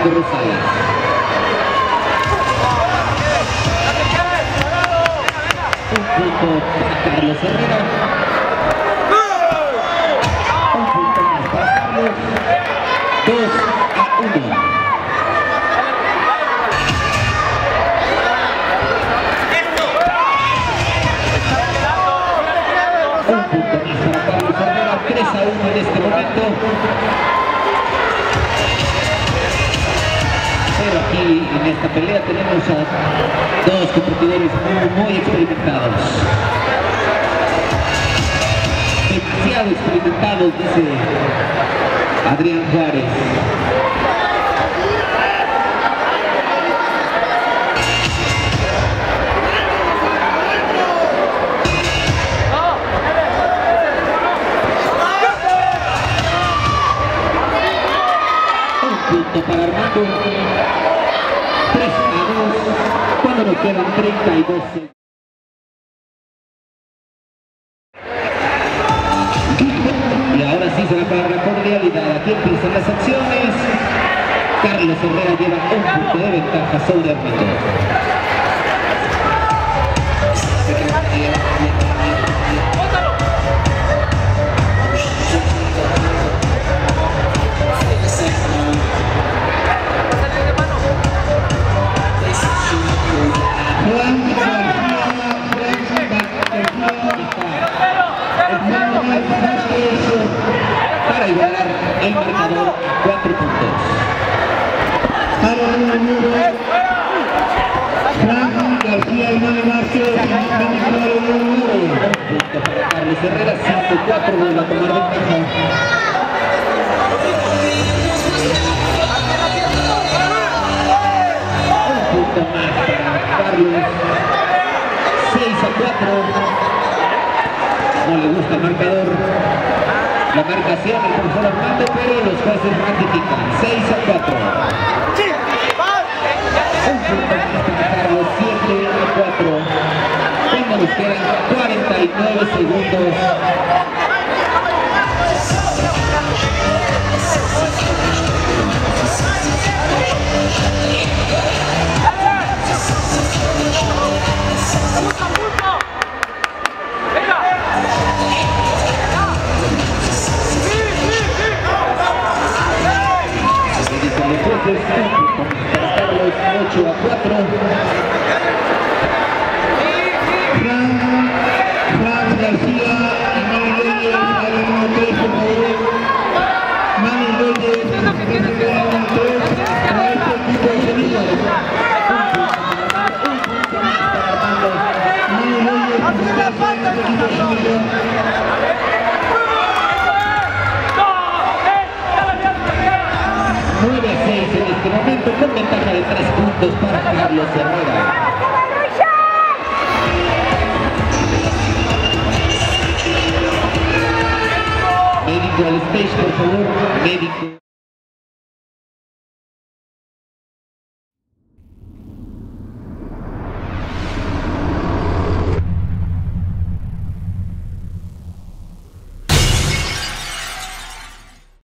Marco Rosales. Un punto para Carlos Herrera. Un punto más para Carlos. 2-1. Un punto más para Carlos Herrera. 3-1 en este momento. Pero aquí en esta pelea tenemos a dos competidores muy experimentados. Demasiado experimentados, dice Adrián Juárez. Un punto para Armando. 3-2 cuando nos quedan 32 segundos. Y ahora sí será para la cordialidad. Aquí empiezan las acciones. Carlos Herrera lleva un punto de ventaja sobre Armando. Para igualar el marcador, 4 puntos. García y Manuel Márquez, Un punto para Carlos Herrera, 5-4, vuelve a tomar ventaja. Un punto más para Carlos, 6-4. No le gusta el marcador. La marcación del profesor Armando, pero los jueces ratifican. 6-4. Un punto más para Carlos, 7-4. Cuando nos quedan 49 segundos. Carlos, 8-4. Fran García y Manuel Reyes, al número 3, por favor. Manuel Reyes, al número 3, para este equipo de sonido. Manuel Reyes, para este equipo de sonido. 9-6 en este momento, con ventaja de 3 puntos para Carlos Herrera. Médico al stage, por favor. Médico.